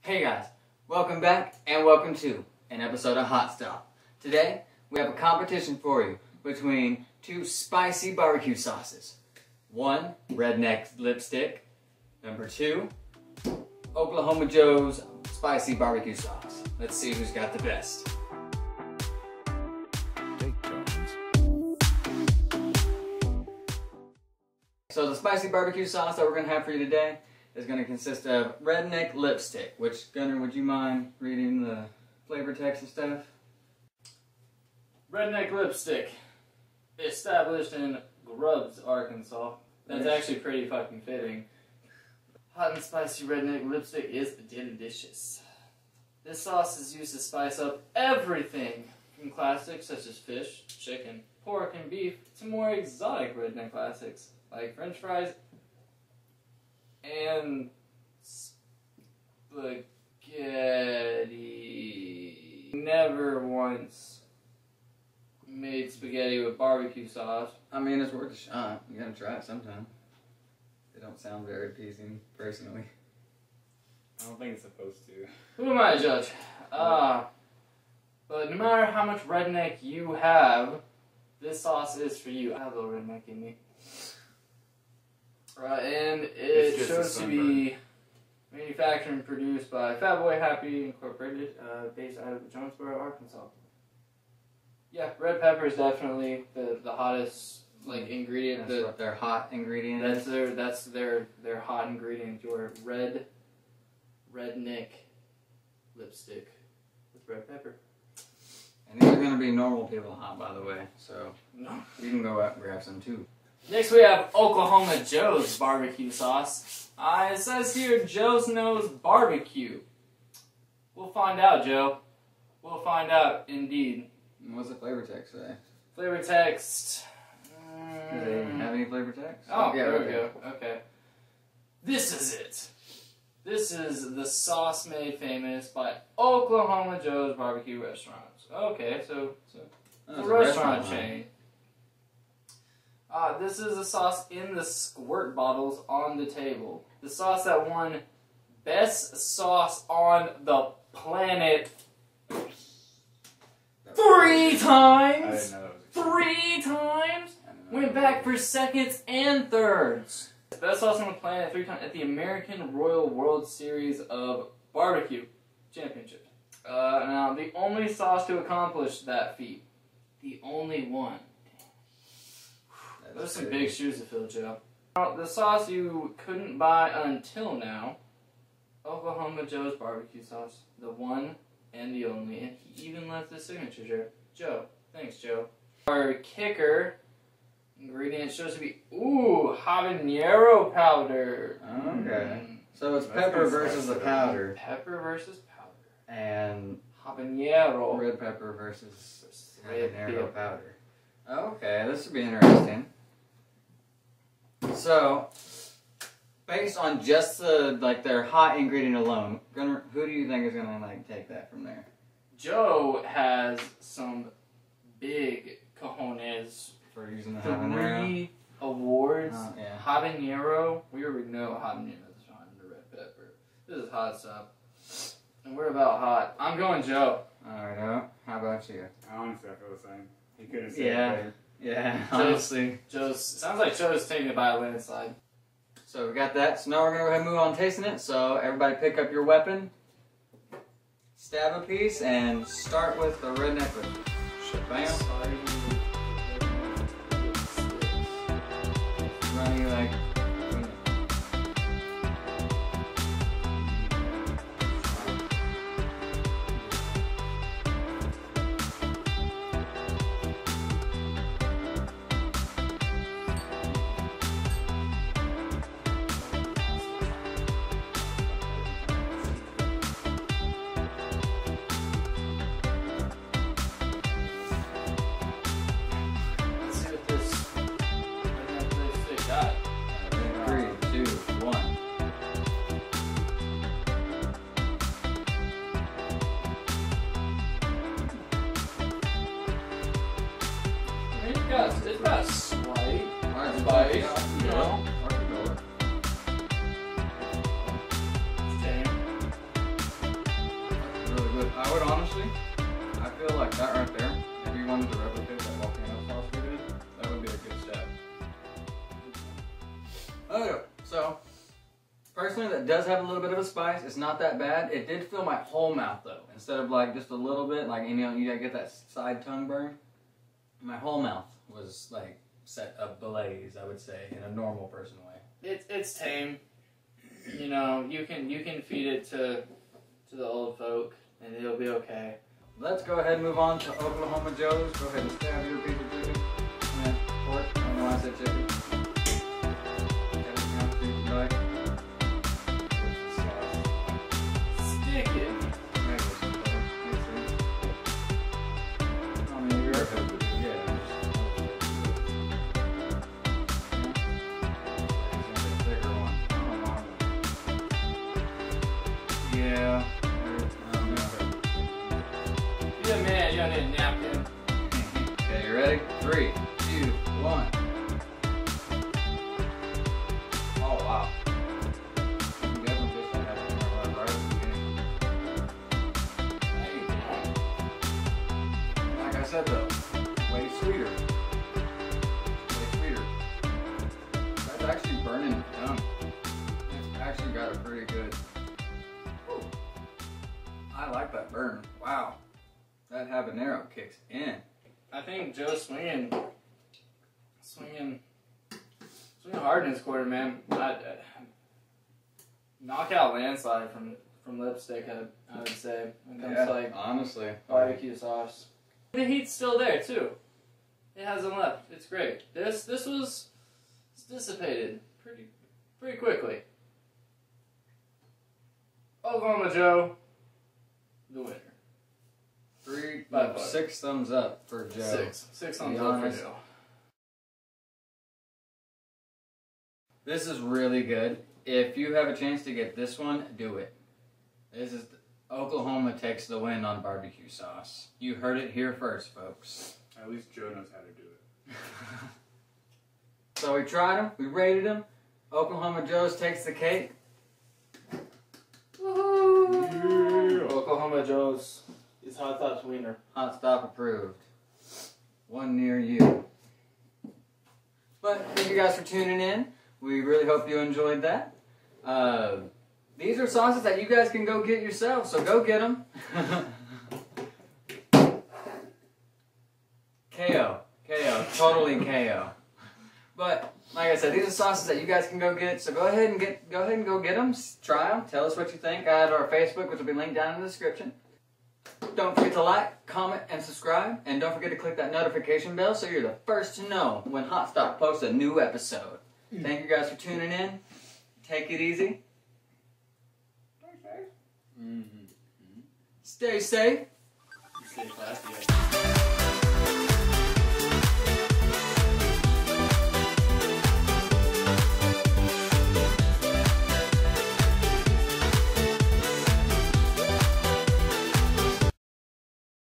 Hey guys, welcome back and welcome to an episode of Hot Stop. Today, we have a competition for you between two spicy barbecue sauces. One, Redneck lipstick. Number two, Oklahoma Joe's spicy barbecue sauce. Let's see who's got the best. So the spicy barbecue sauce that we're going to have for you today is going to consist of Redneck lipstick, which, Gunnar, would you mind reading the flavor text and stuff? Redneck lipstick, established in Grubbs, Arkansas. That's actually pretty fucking fitting. Hot and spicy redneck lipstick is delicious. This sauce is used to spice up everything, from classics such as fish, chicken, pork, and beef, to more exotic redneck classics like French fries and spaghetti. Never once made spaghetti with barbecue sauce. I mean, it's worth a shot. You gotta try it sometime. They don't sound very appeasing, personally. I don't think it's supposed to. Who am I to judge? But no matter how much redneck you have, this sauce is for you. I have a little redneck in me. And it shows to be manufactured and produced by Fatboy Happy Incorporated, based out of Jonesboro, Arkansas. Yeah, red pepper is definitely the hottest ingredient. That's what their hot ingredient is. That's their hot ingredient. Your redneck lipstick with red pepper. And these are going to be normal people hot, by the way, so No. you can go out and grab some too. Next we have Oklahoma Joe's barbecue sauce. It says here, Joe's knows barbecue. We'll find out, Joe. We'll find out, indeed. And what's the flavor text say? Flavor text. Do they even have any flavor text? Oh, yeah, there we go. Okay. This is it. This is the sauce made famous by Oklahoma Joe's Barbecue Restaurants. Okay, so Oh, the it's a restaurant huh? chain. This is the sauce in the squirt bottles on the table. The sauce that won Best Sauce on the Planet 3 times! I didn't know that was a 3 times! Went back for seconds and thirds. Best Sauce on the Planet 3 times at the American Royal World Series of Barbecue Championship. Now, the only sauce to accomplish that feat. The only one. Those are some big shoes to fill, Joe. Now, the sauce you couldn't buy until now, Oklahoma Joe's barbecue sauce. The one and the only. And he even left his signature, Joe. Thanks, Joe. Our kicker ingredient shows to be, habanero powder. Okay. So it's That's pepper good versus the spice. powder. Pepper versus powder. And Habanero. red pepper versus Red habanero pepper. powder. Okay, this would be interesting. So, based on just their hot ingredient alone, Gunnar, who do you think is gonna take that from there? Joe has some big cojones. For using the habanero? 3 awards. Yeah. Habanero. We already know habanero is on the red pepper. This is hot stuff. And we're about hot. I'm going Joe. Alright, how about you? Honestly, I feel the same. He could have said Yeah. it better. Yeah, honestly. Sounds like Joe's taking it by a landslide. So we got that. So now we're gonna go ahead and move on tasting it. So everybody pick up your weapon, stab a piece, and start with the redneck lipstick. Bam. Running like. Let's see what this redneck lipstick got. 3, 2, 1. It's got a slight Alright, spice, you know. would honestly, I feel like that right there, if you wanted to replicate that volcano sauce we did, that would be a good step. Okay, so personally that does have a little bit of a spice. It's not that bad. It did fill my whole mouth though. Instead of like just a little bit, like, you know, you gotta get that side tongue burn. My whole mouth was like set ablaze, I would say, in a normal person way. It's tame. You know, you can feed it to the old folk and it'll be okay. Let's go ahead and move on to Oklahoma Joe's. Go ahead and stab your piece of chicken. Yeah, pork. I don't know why I said chicken. Stick it. Yeah. Be a man, you don't need a napkin. Okay, you ready? 3, 2, 1. Oh wow. You definitely taste like having more right at the beginning. Like I said though, way sweeter. Way sweeter. That's actually burning the tongue. It's actually got a pretty good. I like that burn. Wow. That habanero kicks in. I think Joe's swinging hard in his quarter, man. Knockout landslide from lipstick, I would say. When it comes to like honestly, barbecue sauce. The heat's still there too. It hasn't left. It's great. This was dissipated pretty quickly. Oklahoma Joe, the winner. 6 thumbs up for Joe. 6 thumbs up for honest. Joe. This is really good. If you have a chance to get this one, do it. This is Oklahoma takes the win on barbecue sauce. You heard it here first, folks. At least Joe knows how to do it. So we tried them, we rated them. Oklahoma Joe's takes the cake. Woohoo! Oklahoma Joe's is Hot Tops wiener. Hot Stop approved. One near you. But thank you guys for tuning in. We really hope you enjoyed that. These are sauces that you guys can go get yourself, so go get them. KO. KO. Totally KO. But like I said, these are sauces that you guys can go get, so go ahead and go get them. Try them. Tell us what you think. Add our Facebook, which will be linked down in the description. Don't forget to like, comment, and subscribe. And don't forget to click that notification bell so you're the first to know when Hot Stop posts a new episode. Thank you guys for tuning in. Take it easy. Stay safe. Stay classy.